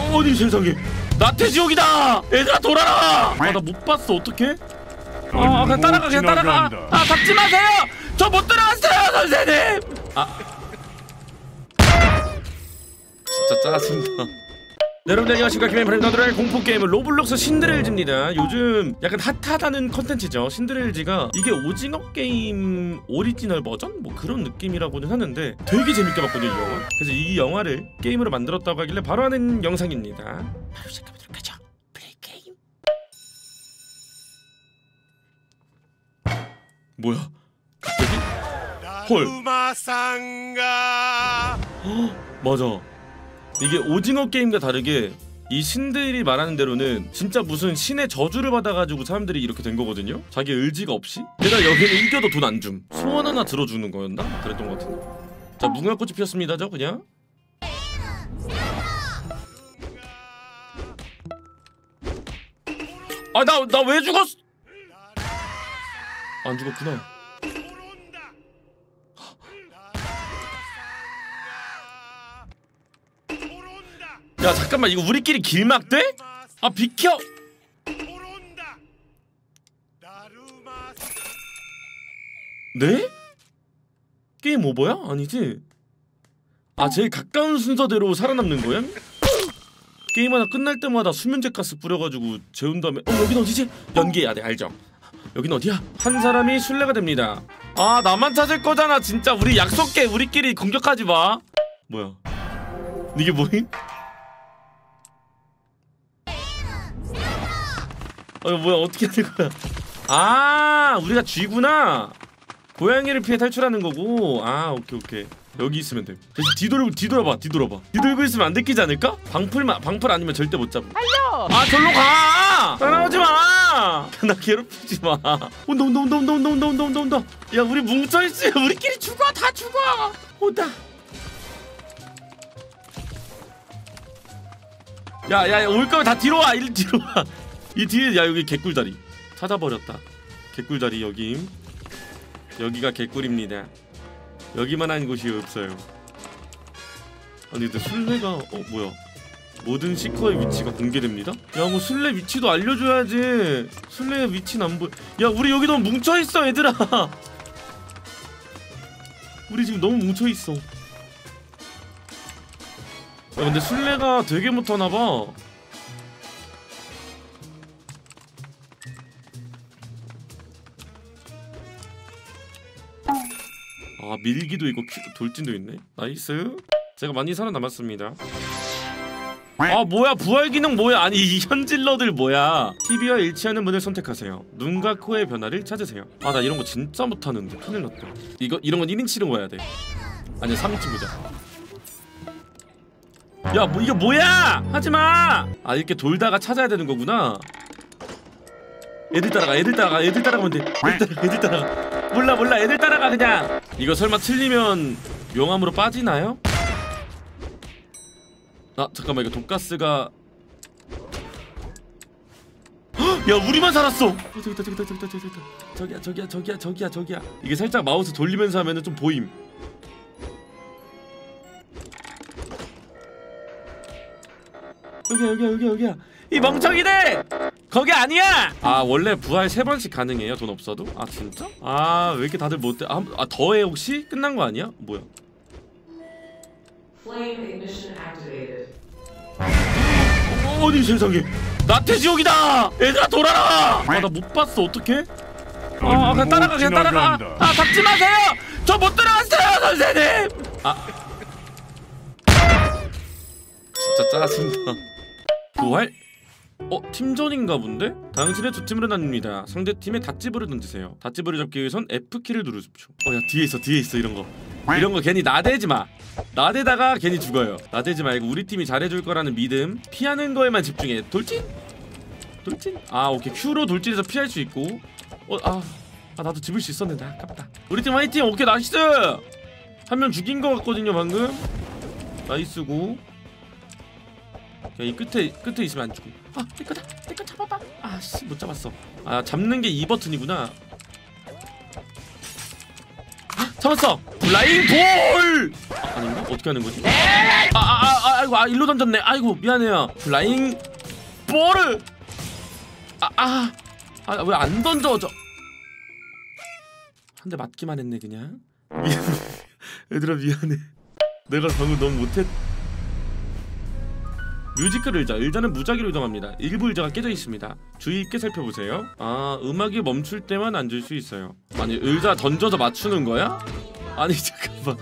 어디 세상에 나태지옥이다. 얘들아 돌아라. 아 나 못 봤어. 어떡해? 아 그냥 따라가 그냥 따라가. 아 잡지 마세요. 저 못 들어갔어요 선생님. 아 진짜 짜증나. 네, 여러분들 안녕하십니까. 김해인 브랜더들의 공포게임은 로블록스 신드렐즈입니다. 요즘 약간 핫하다는 컨텐츠죠. 신드렐즈가 이게 오징어 게임 오리지널 버전? 뭐 그런 느낌이라고는 하는데 되게 재밌게 봤거든요 이 영화. 그래서 이 영화를 게임으로 만들었다고 하길래 바로 하는 영상입니다. 바로 시작해보도록 하죠. 플레이 게임. 뭐야 갑자기? 헐 맞아. 이게 오징어 게임과 다르게 이 신들이 말하는 대로는 진짜 무슨 신의 저주를 받아가지고 사람들이 이렇게 된 거거든요? 자기 의지가 없이? 게다가 여기는 이겨도 돈 안 줌. 소원 하나 들어주는 거였나? 그랬던 것 같은데. 자 무궁화꽃이 피었습니다 저 그냥. 아 나 왜 죽었어? 안 죽었구나. 야 잠깐만 이거 우리끼리 길막돼? 아 비켜! 네? 게임 오버야? 아니지? 아 제일 가까운 순서대로 살아남는 거야? 게임 하나 끝날 때마다 수면제 가스 뿌려가지고 재운 다음에 여긴 어디지? 연기해야 돼 알죠? 여긴 어디야? 한 사람이 술래가 됩니다. 아 나만 찾을 거잖아 진짜. 우리 약속해. 우리끼리 공격하지 마. 뭐야 이게 뭐임? 뭐야 어떻게 하는 거야? 아 우리가 쥐구나. 고양이를 피해 탈출하는 거고. 아 오케이 여기 있으면 돼. 대신 뒤돌아봐. 뒤돌고 있으면 안 들키지 않을까? 방풀 아니면 절대 못 잡아. 달려! 아 절로 가! 따라오지 마! 나 괴롭히지 마. 온다. 야 우리 뭉쳐있어요. 우리끼리 죽어. 다 죽어. 온다. 야 올 거면 다 뒤로 와. 뒤로 와. 이 뒤에 야 여기 개꿀다리 찾아버렸다. 개꿀다리 여김. 여기가 개꿀입니다. 여기만한 곳이 없어요. 아니 근데 술래가 뭐야 모든 시커의 위치가 공개됩니다? 야 뭐 술래 위치도 알려줘야지. 술래의 위치는 안 보여. 야 우리 여기 너무 뭉쳐있어 얘들아. 우리 지금 너무 뭉쳐있어. 야 근데 술래가 되게 못하나봐. 아 밀기도 있고 돌진도 있네. 나이스. 제가 많이 살아남았습니다. 아 뭐야 부활 기능 뭐야. 아니 이 현질러들 뭐야. TV와 일치하는 문을 선택하세요. 눈과 코의 변화를 찾으세요. 아 나 이런 거 진짜 못하는데 큰일 났다. 이런 건 1인치로 가야 돼. 아니야 3인치 보자. 야 뭐 이게 뭐야. 하지마. 아 이렇게 돌다가 찾아야 되는 거구나. 애들 따라가면 돼. 애들 따라가. 몰라 애들 따라가 그냥. 이거 설마 틀리면 용암으로 빠지나요? 아 잠깐만 이거 독가스가 야 우리만 살았어. 저기야. 이게 살짝 마우스 돌리면서 하면은 좀 보임. 여기야. 이 멍청이들! 거기 아니야! 아 원래 부활 3번씩 가능해요 돈 없어도? 아 진짜? 아 왜 이렇게 다들 못해? 아 더해 혹시? 끝난 거 아니야? 뭐야? 어디 세상에 나태지옥이다! 얘들아 돌아라! 아 나 못 봤어 어떡해? 아 그냥 따라가. 아 잡지 마세요! 저 못 들어갔어요 선생님! 아 진짜 짜증나. 부활? 팀전인가 본데? 당신의 두 팀으로 나뉩니다. 상대팀의 닷집으로 던지세요. 닷집으로 잡기 위해선 F키를 누르십시오. 야 뒤에 있어 이런 거 괜히 나대지마. 나대다가 괜히 죽어요. 나대지 말고 우리 팀이 잘해줄 거라는 믿음. 피하는 거에만 집중해. 돌진? 아 오케이 Q로 돌진해서 피할 수 있고. 나도 집을 수 있었는데 아깝다. 우리 팀 화이팅! 오케이 나이스! 한 명 죽인 거 같거든요 방금. 나이스고. 야 이 끝에 있으면 안 죽어. 내 거 잡아봐. 아씨 못 잡았어. 아 잡는 게 2버튼이구나. 잡았어. 플라잉 볼! 아닌가? 어떻게 하는 거지? 아이고 일로 던졌네. 아이고 미안해요. 플라잉 볼을 왜 안 던져? 한 대 맞기만 했네 그냥. 얘들아 미안해. 내가 방금 너무 못했. 뮤지컬 의자는 무작위로 이동합니다. 일부 의자가 깨져 있습니다. 주의 있게 살펴보세요. 음악이 멈출 때만 앉을 수 있어요. 아니 의자 던져서 맞추는 거야? 아니 잠깐만.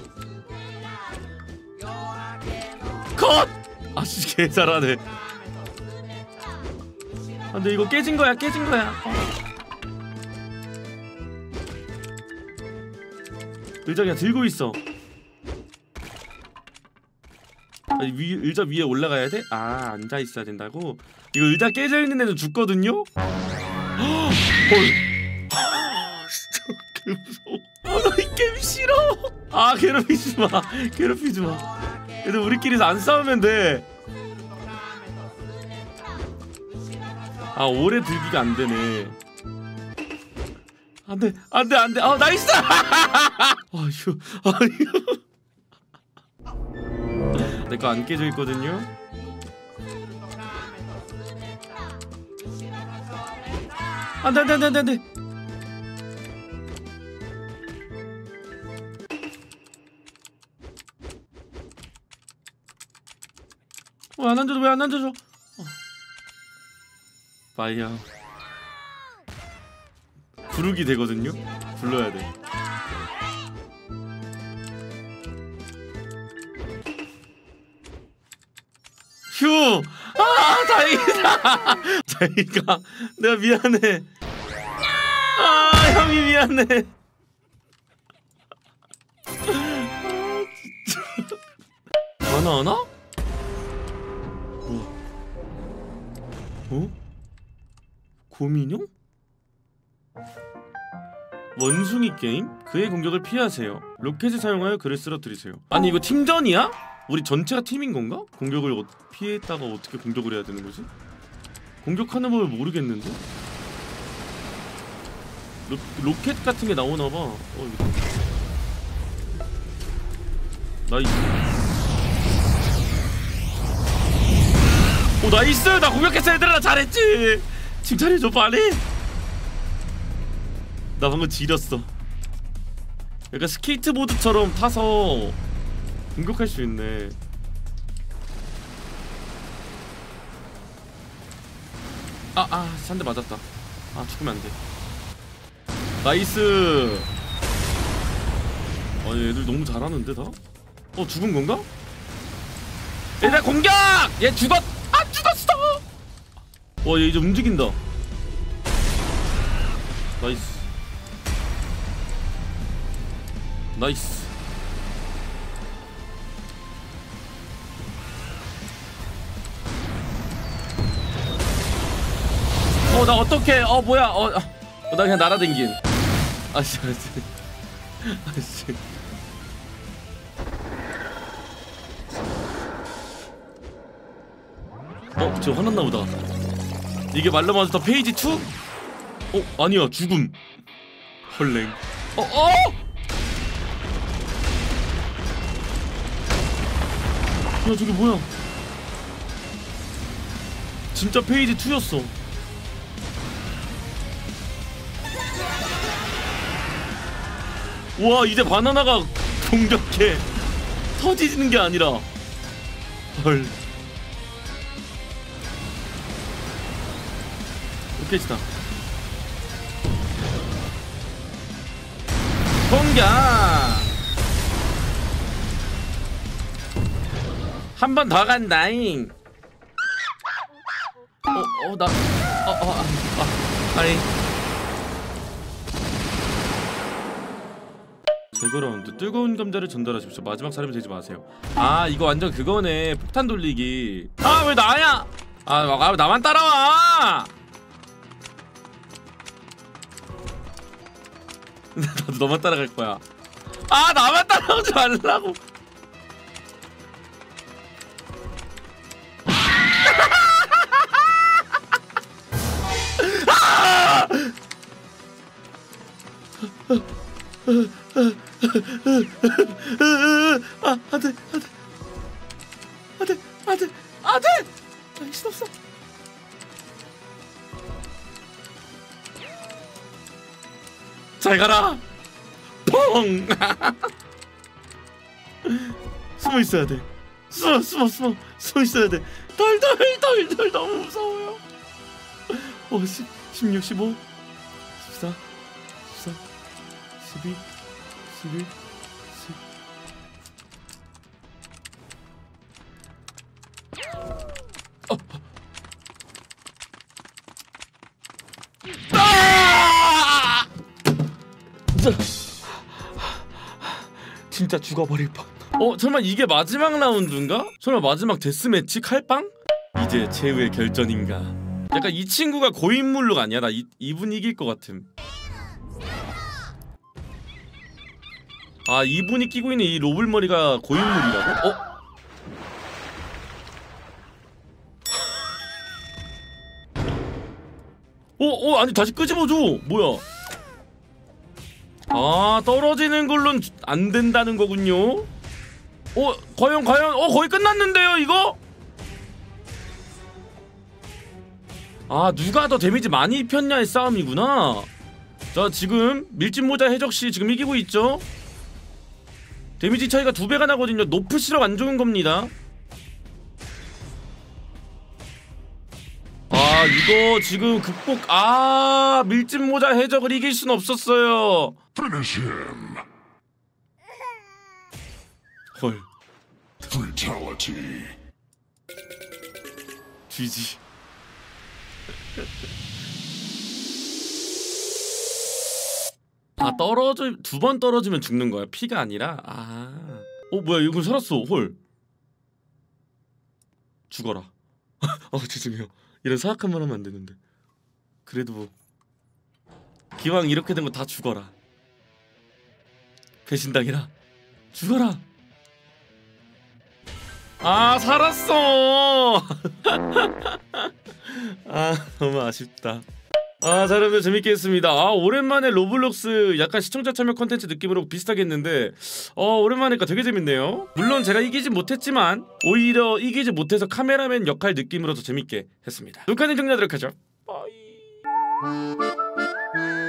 컷! 아씨 개 잘하네. 근데 이거 깨진 거야. 의자 그냥 들고 있어. 의자 위에 올라가야 돼? 앉아 있어야 된다고? 이거 의자 깨져 있는 애는 죽거든요? 헐. 진짜 개 무서워. 나 이 게임 싫어. 괴롭히지 마. 얘들 우리끼리서 안 싸우면 돼. 오래 들기가 안 되네. 안 돼. 나이스! 내 거 안 깨져 있거든요. 안 돼. 왜 안 앉아줘? 파이어. 부르기 되거든요. 불러야 돼. 휴! 다행이다. 다행이다. 내가 미안해. 형이 미안해. 진짜. 하나? 곰인형? 원숭이 게임? 그의 공격을 피하세요. 로켓을 사용하여 그를 쓰러뜨리세요. 아니 이거 팀전이야? 우리 전체가 팀인 건가? 공격을 피했다가 어떻게 공격을 해야 되는 거지? 공격하는 법을 모르겠는데? 로켓 같은 게 나오나 봐. 나이스. 나이스! 나 공격했어 얘들아. 나 잘했지? 칭찬해줘 빨리. 나 방금 지렸어. 약간 스케이트보드처럼 타서 공격할 수 있네. 한 대 맞았다. 죽으면 안 돼. 나이스. 얘들 너무 잘하는데 다? 죽은 건가? 얘들 공격! 얘 죽었! 죽었어! 얘 이제 움직인다. 나이스. 나 어떡해. 뭐야. 나 그냥 날아댕김. 아씨. 저 화났나 보다. 이게 말로 마스터 페이지 2? 아니야. 죽음. 헐랭. 야 저게 뭐야. 진짜 페이지 2였어. 와 이제 바나나가 공격해. 터지는 게 아니라. 헐. 로켓이다. 공격. 한 번 더 간다잉. 아니. 제거라운드. 뜨거운 감자를 전달하십시오. 마지막 사람이 되지 마세요. 이거 완전 그거네. 폭탄 돌리기. 왜 나야? 나만 따라와. 나도 너만 따라갈 거야. 나만 따라오지 말라고. 안돼! 나이스 없어. 잘 가라. 펑. 숨어 있어야 돼. 숨어 있어야 돼. 덜 너무 무서워요. 16, 15, 14, 14, 12, 11, 10. 진짜 죽어버릴 뻔. 설마 이게 마지막 라운드인가? 설마 마지막 데스매치 칼빵? 이제 최후의 결전인가? 약간 이 친구가 고인물룩 아니야? 나 이분 이길 것 같음. 아, 이분이 끼고 있는 이 로블머리가 고인물이라고? 아니 다시 끄집어줘. 뭐야? 아, 떨어지는 걸로는 안 된다는 거군요. 과연 거의 끝났는데요 이거? 아, 누가 더 데미지 많이 입혔냐의 싸움이구나. 자, 지금 밀짚모자 해적씨 지금 이기고 있죠? 데미지 차이가 2배가 나거든요. 높을수록 안 좋은 겁니다. 아, 이거 지금 밀짚모자 해적을 이길 순 없었어요. 헐. GG. 두 번 떨어지면 죽는 거야. 피가 아니라. 뭐야, 이거 살았어. 헐. 죽어라. 죄송해요. 이런 사악한 말 하면 안 되는데. 그래도 뭐 기왕 이렇게 된 거 다 죽어라. 배신당이라. 죽어라. 살았어. 너무 아쉽다. 자, 여러분 재밌게 했습니다. 오랜만에 로블록스 약간 시청자 참여 컨텐츠 느낌으로 비슷하게 했는데 오랜만이니까 되게 재밌네요. 물론 제가 이기지 못했지만 오히려 이기지 못해서 카메라맨 역할 느낌으로 더 재밌게 했습니다. 녹화는 정리하도록 하죠. 빠이.